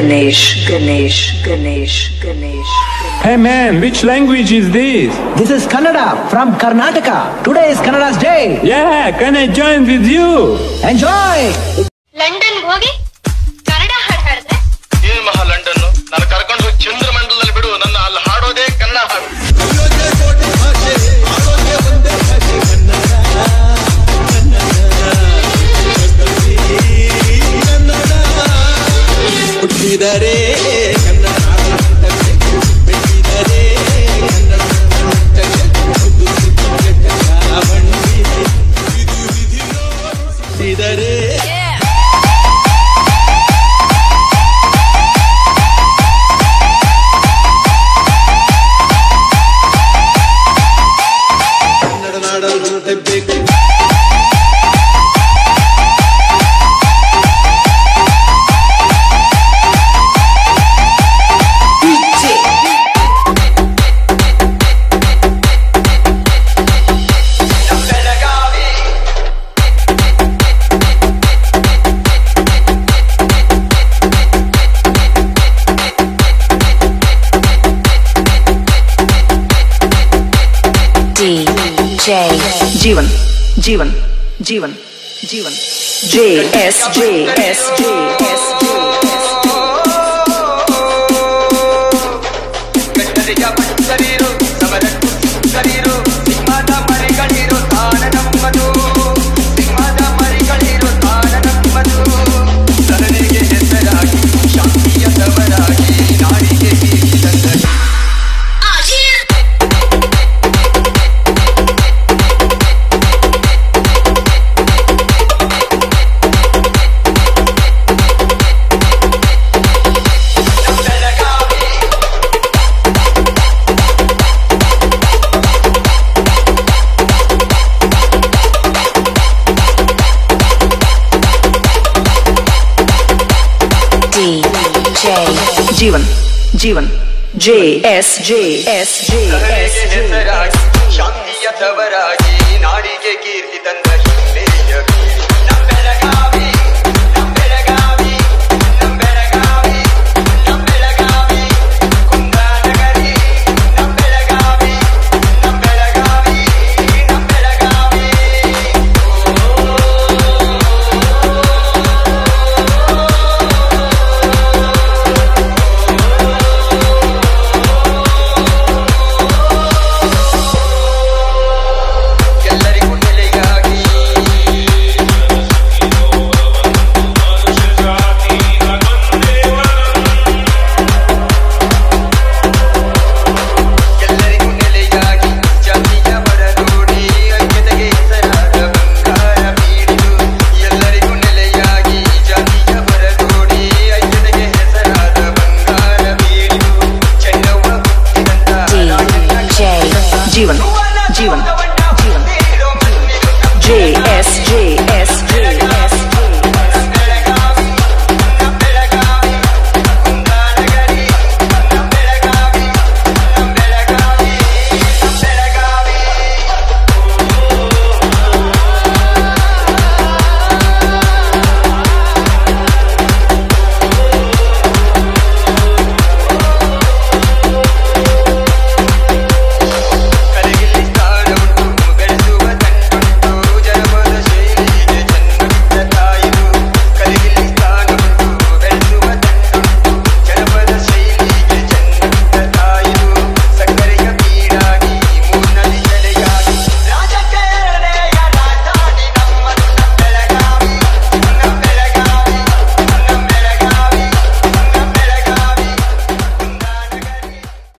Hey man, which language is this? This is Kannada from Karnataka. Today is Kannada's day. Yeah, can I join with you? Enjoy! London ಹೋಗಿ ಕನ್ನಡ ಹಾಡು ಹಾಡಿದ್ರೆ ಏನು ಮಹಾ London ನಾನು ಕರ್ಕೊಂಡು ಹೋಗಿ ಚಂದ್ರಮಂಡಲದಲ್ಲಿ ಬಿಡು ನನ್ನ ಅಲ್ಲಿ ಹಾಡೋದೇ ಕನ್ನಡ ಹಾಡು ಹುಟ್ಟಿದರೆ जीवन जीवन जीवन जीवन JS जीवन जीवन JS ಶಾಂತಿಯ ತವರಾಗಿ ನಾಡಿಗೆ ಕೀರ್ತಿ